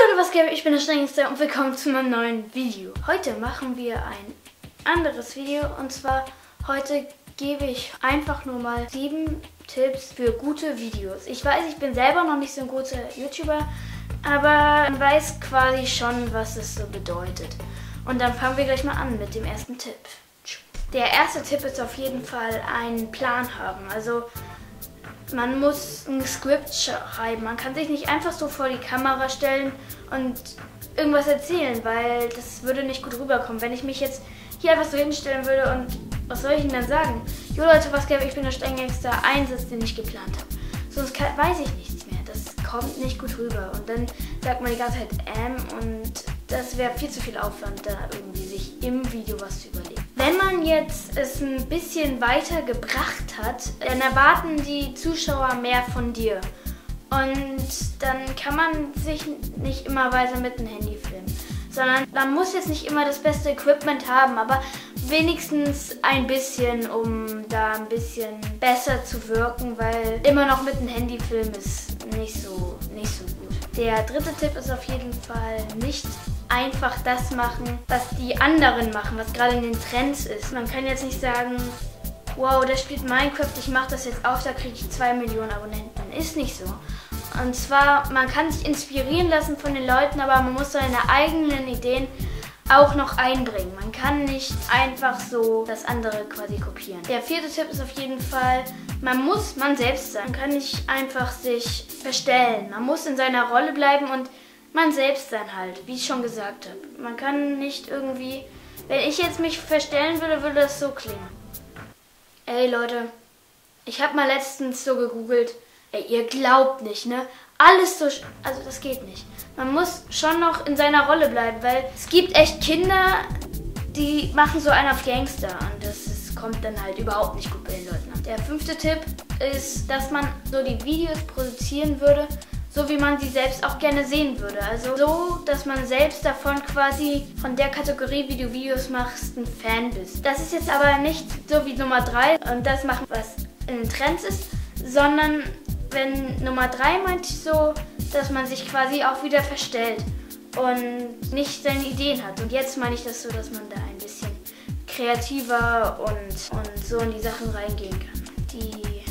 Leute, was geht? Ich bin der Strengste und willkommen zu meinem neuen Video. Heute machen wir ein anderes Video und zwar heute gebe ich einfach nur mal 7 Tipps für gute Videos. Ich weiß, ich bin selber noch nicht so ein guter YouTuber, aber man weiß quasi schon, was es so bedeutet. Und dann fangen wir gleich mal an mit dem ersten Tipp. Der erste Tipp ist auf jeden Fall einen Plan haben. Also man muss ein Skript schreiben. Man kann sich nicht einfach so vor die Kamera stellen und irgendwas erzählen, weil das würde nicht gut rüberkommen. Wenn ich mich jetzt hier einfach so hinstellen würde und was soll ich Ihnen dann sagen? Jo Leute, was geht? Ich bin der Streng-Gangster. Ein Satz, den ich geplant habe. Sonst weiß ich nichts mehr. Das kommt nicht gut rüber. Und dann sagt man die ganze Zeit und das wäre viel zu viel Aufwand, da irgendwie sich im Video was zu überlegen. Wenn man jetzt es ein bisschen weiter gebracht hat, dann erwarten die Zuschauer mehr von dir. Und dann kann man sich nicht immer weiter mit dem Handy filmen. Sondern man muss jetzt nicht immer das beste Equipment haben, aber wenigstens ein bisschen, um da ein bisschen besser zu wirken, weil immer noch mit dem Handy filmen ist nicht so gut. Der dritte Tipp ist auf jeden Fall nicht einfach das machen, was die anderen machen, was gerade in den Trends ist. Man kann jetzt nicht sagen, wow, der spielt Minecraft, ich mache das jetzt auf, da kriege ich 2 Millionen Abonnenten. Ist nicht so. Und zwar, man kann sich inspirieren lassen von den Leuten, aber man muss seine eigenen Ideen auch noch einbringen. Man kann nicht einfach so das andere quasi kopieren. Der vierte Tipp ist auf jeden Fall, man muss man selbst sein. Man kann nicht einfach sich verstellen. Man muss in seiner Rolle bleiben und man selbst sein halt, wie ich schon gesagt habe. Man kann nicht irgendwie, wenn ich jetzt mich verstellen würde, würde das so klingen. Ey Leute, ich habe mal letztens so gegoogelt, ey, ihr glaubt nicht, ne? Alles so, also das geht nicht. Man muss schon noch in seiner Rolle bleiben, weil es gibt echt Kinder, die machen so einen auf Gangster und das kommt dann halt überhaupt nicht gut bei den Leuten an. Der 5. Tipp ist, dass man so die Videos produzieren würde, so wie man sie selbst auch gerne sehen würde. Also so, dass man selbst davon quasi, von der Kategorie, wie du Videos machst, ein Fan bist. Das ist jetzt aber nicht so wie Nummer 3 und das machen, was in den Trends ist, sondern wenn Nummer 3 meinte ich so, dass man sich quasi auch wieder verstellt und nicht seine Ideen hat. Und jetzt meine ich das so, dass man da ein bisschen kreativer und so in die Sachen reingehen kann. Die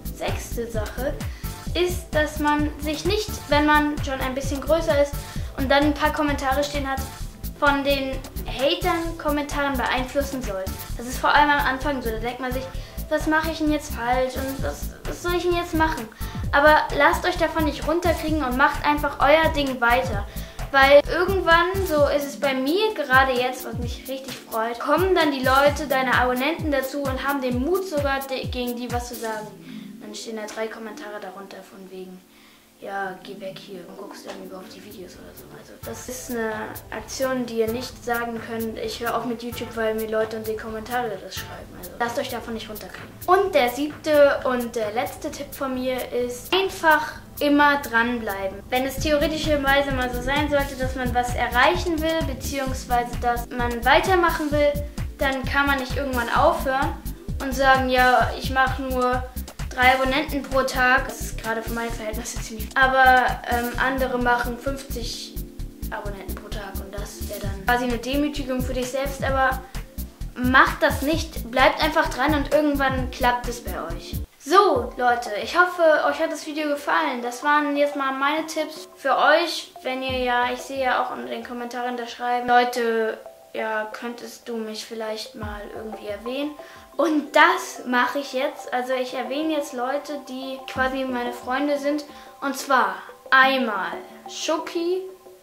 6. Sache ist, dass man sich nicht, wenn man schon ein bisschen größer ist und dann ein paar Kommentare stehen hat, von den Hatern Kommentaren beeinflussen soll. Das ist vor allem am Anfang so, da denkt man sich, was mache ich denn jetzt falsch und was soll ich denn jetzt machen? Aber lasst euch davon nicht runterkriegen und macht einfach euer Ding weiter. Weil irgendwann, so ist es bei mir gerade jetzt, was mich richtig freut, kommen dann die Leute, deine Abonnenten dazu und haben den Mut sogar gegen die was zu sagen. Dann stehen da 3 Kommentare darunter von wegen, ja, geh weg hier und guckst dann über auf die Videos oder so. Also das ist eine Aktion, die ihr nicht sagen könnt, ich höre auf mit YouTube, weil mir Leute in die Kommentare das schreiben. Also lasst euch davon nicht runterkriegen. Und der 7. und der letzte Tipp von mir ist, einfach immer dranbleiben. Wenn es theoretischerweise mal so sein sollte, dass man was erreichen will, beziehungsweise dass man weitermachen will, dann kann man nicht irgendwann aufhören und sagen, ja, ich mache nur 3 Abonnenten pro Tag, das ist gerade für meine Verhältnisse ziemlich viel. Aber andere machen 50 Abonnenten pro Tag und das wäre dann quasi eine Demütigung für dich selbst, aber macht das nicht, bleibt einfach dran und irgendwann klappt es bei euch. So Leute, ich hoffe, euch hat das Video gefallen. Das waren jetzt mal meine Tipps für euch, wenn ihr ja, ich sehe ja auch in den Kommentaren da schreiben, Leute, ja, könntest du mich vielleicht mal irgendwie erwähnen? Und das mache ich jetzt. Also ich erwähne jetzt Leute, die quasi meine Freunde sind. Und zwar einmal Schoki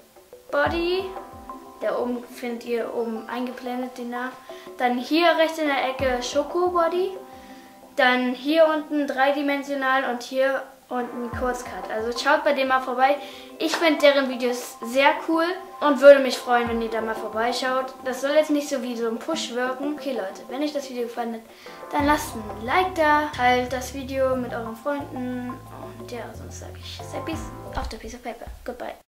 Body. Da oben findet ihr oben eingeblendet den Namen. Dann hier rechts in der Ecke Schoko Body. Dann hier unten dreidimensional und hier unten Kurzcut. Also schaut bei dem mal vorbei. Ich finde deren Videos sehr cool und würde mich freuen, wenn ihr da mal vorbeischaut. Das soll jetzt nicht so wie so ein Push wirken. Okay Leute, wenn euch das Video gefallen hat, dann lasst ein Like da, teilt das Video mit euren Freunden und ja, sonst sage ich, say peace, auf der Piece of Paper. Goodbye.